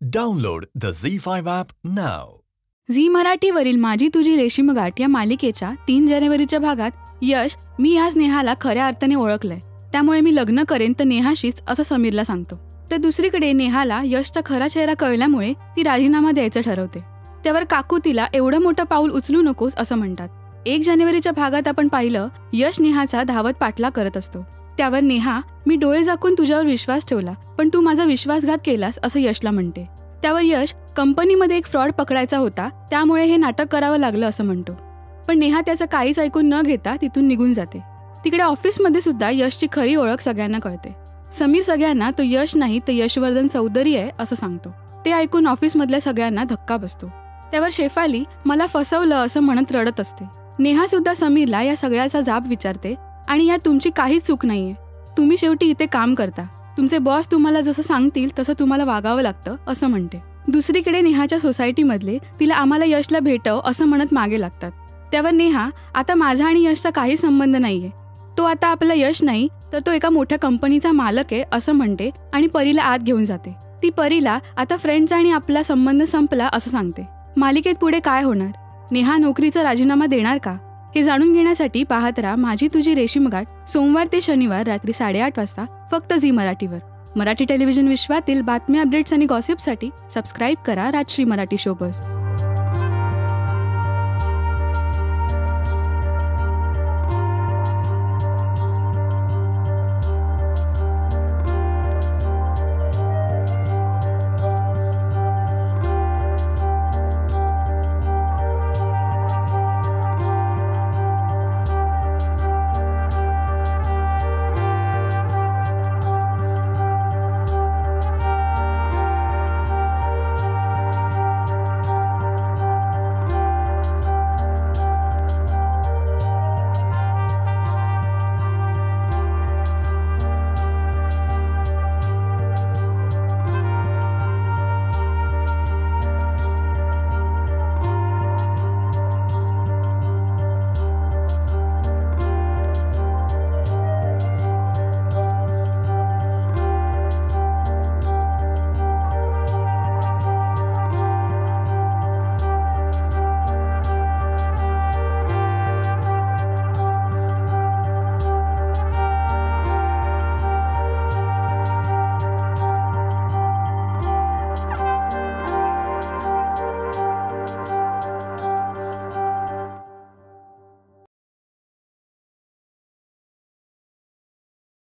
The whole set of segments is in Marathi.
Download the Z5 app now. Zee मराठीवरील माझी तुझी रेशीमगाठ या मालिकेच्या 3 जानेवारीच्या भागात यश मी ह्या स्नेहाला खऱ्या अर्थाने ओळखलंय, त्यामुळे मी लग्न करेन तर नेहाशीच असं समीरला सांगतो. तर दुसरीकडे नेहाला यशचा खरा चेहरा कळल्यामुळे ती राजीनामा द्यायचं ठरवते. त्यावर काकू तिला एवढं मोठं पाऊल उचलू नकोस असं म्हणतात. 1 जानेवारीच्या भागात आपण पाहिलं यश नेहाचा धावत पाठलाग करत असतो. त्यावर नेहा मी डोळे झाकून तुझ्यावर विश्वास ठेवला पण तू माझा विश्वासघात केलास असं यशला म्हणते. त्यावर यश कंपनीमध्ये एक फ्रॉड पकडायचा होता त्यामुळे हे नाटक करावं लागलं असं म्हणतो. पण नेहा त्याचं काहीच ऐकून न घेता तिथून निघून जाते. तिकडे ऑफिसमध्ये सुद्धा यशची खरी ओळख सगळ्यांना कळते. समीर सगळ्यांना तो यश नाही तर यशवर्धन चौधरी आहे असं सांगतो. ते ऐकून ऑफिसमधल्या सगळ्यांना धक्का बसतो. त्यावर शेफाली मला फसवलं असं म्हणत रडत असते. नेहा सुद्धा समीरला या सगळ्याचा जाब विचारते आणि यात तुमची काहीच चूक नाहीये. तुम्ही शेवटी इथे काम करता, तुमचे बॉस तुम्हाला जसं सांगतील तसं तुम्हाला वागावं लागतं असं म्हणते. दुसरीकडे नेहाच्या सोसायटीमधले तिला आम्हाला यशला भेटव असं म्हणत मागे लागतात. त्यावर नेहा आता माझा आणि यशचा काही संबंध नाहीये, तो आता आपला यश नाही तर तो एका मोठ्या कंपनीचा मालक आहे असं म्हणते आणि परीला आत घेऊन जाते. ती परीला आता फ्रेंड्स आणि आपला संबंध संपला असं सांगते. मालिकेत पुढे काय होणार? नेहा नोकरीचा राजीनामा देणार का? हे जाणून घेण्यासाठी पाहत राहा माझी तुझी रेशीमगाठ सोमवार ते शनिवार रात्री 8:30 वाजता फक्त झी मराठीवर. मराठी टेलिव्हिजन विश्वातील बातम्या, अपडेट्स आणि गॉसिपसाठी सबस्क्राईब करा Rajshri Marathi शोबस.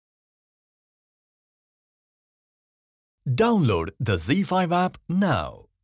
Download the Z5 app now.